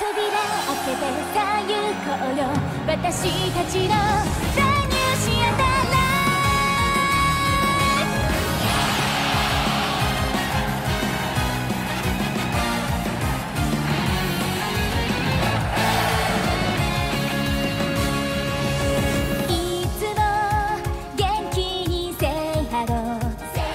扉開けてさあ行こうよ、私たちの乱入シアターライ。いつも元気にせいハロー、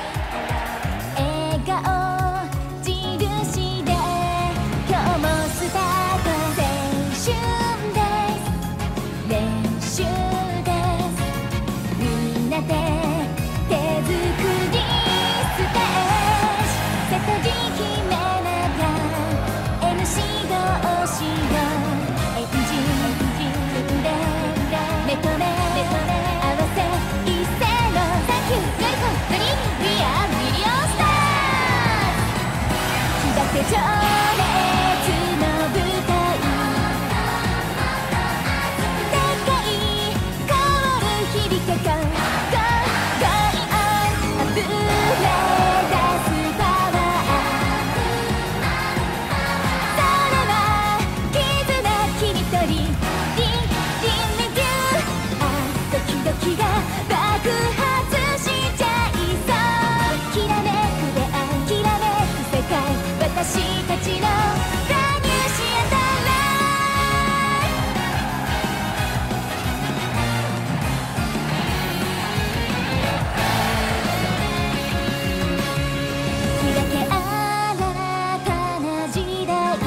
笑顔印で今日もスタート。青春です練習です、みんなで手作りステージ。背筋決めながら MC どうしよう、エンジンで目と目合わせ一斉のサンキューグリコドリーム We are ミリオンスター。気が手情熱の舞台、でかいコール響けゴーゴーオン、溢れ出すパワー。それは絆切り取りリンリンレビュー、ドキドキが爆発しちゃいそう。きらめく出会い、きらめく世界、私たちの乱入シアターライブ。開け新たな時代、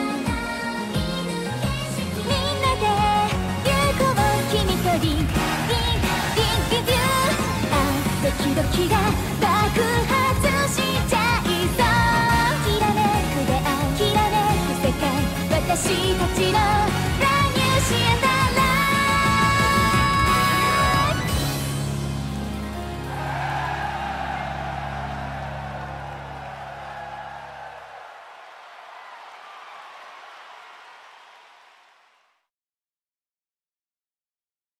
みんなで行こう君とリンリンレビュー、ドキドキが爆発しちゃいそう。きらめく出会い、きらめく世界、私たちの